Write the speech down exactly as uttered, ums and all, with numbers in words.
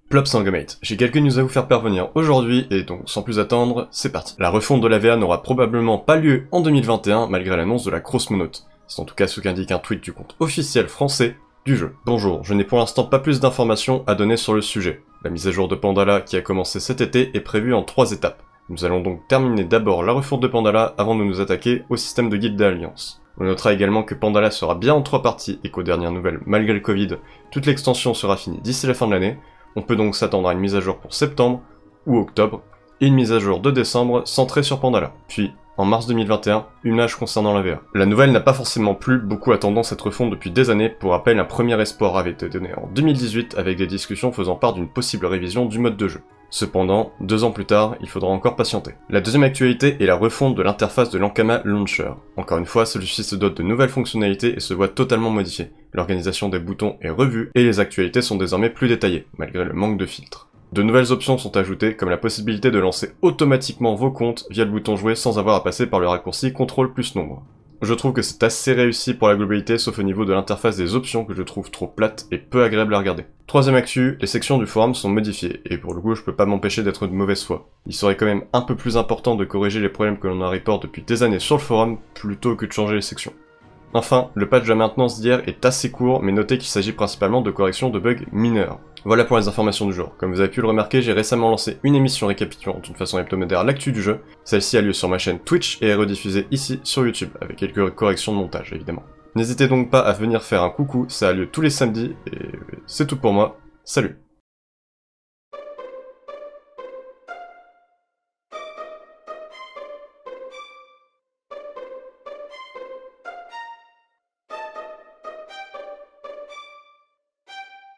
Plop Sangamate, j'ai quelques news à vous faire parvenir aujourd'hui, et donc sans plus attendre, c'est parti. La refonte de la V A n'aura probablement pas lieu en deux mille vingt et un malgré l'annonce de la grosse monote. C'est en tout cas ce qu'indique un tweet du compte officiel français du jeu. Bonjour, je n'ai pour l'instant pas plus d'informations à donner sur le sujet. La mise à jour de Pandala qui a commencé cet été est prévue en trois étapes. Nous allons donc terminer d'abord la refonte de Pandala avant de nous attaquer au système de guide d'alliance. On notera également que Pandala sera bien en trois parties et qu'aux dernières nouvelles, malgré le Covid, toute l'extension sera finie d'ici la fin de l'année. On peut donc s'attendre à une mise à jour pour septembre ou octobre, et une mise à jour de décembre centrée sur Pandala. Puis, en mars deux mille vingt et un, une image concernant la V A. La nouvelle n'a pas forcément plu beaucoup attendant cette refonte depuis des années. Pour rappel, un premier espoir avait été donné en deux mille dix-huit avec des discussions faisant part d'une possible révision du mode de jeu. Cependant, deux ans plus tard, il faudra encore patienter. La deuxième actualité est la refonte de l'interface de l'Ankama Launcher. Encore une fois, celui-ci se dote de nouvelles fonctionnalités et se voit totalement modifié. L'organisation des boutons est revue et les actualités sont désormais plus détaillées, malgré le manque de filtres. De nouvelles options sont ajoutées, comme la possibilité de lancer automatiquement vos comptes via le bouton jouer sans avoir à passer par le raccourci contrôle plus nombre. Je trouve que c'est assez réussi pour la globalité, sauf au niveau de l'interface des options que je trouve trop plate et peu agréable à regarder. Troisième actu, les sections du forum sont modifiées, et pour le coup je peux pas m'empêcher d'être de mauvaise foi. Il serait quand même un peu plus important de corriger les problèmes que l'on a report depuis des années sur le forum, plutôt que de changer les sections. Enfin, le patch de la maintenance d'hier est assez court, mais notez qu'il s'agit principalement de corrections de bugs mineurs. Voilà pour les informations du jour. Comme vous avez pu le remarquer, j'ai récemment lancé une émission récapitulant d'une façon hebdomadaire l'actu du jeu. Celle-ci a lieu sur ma chaîne Twitch et est rediffusée ici sur YouTube, avec quelques corrections de montage évidemment. N'hésitez donc pas à venir faire un coucou, ça a lieu tous les samedis, et c'est tout pour moi. Salut!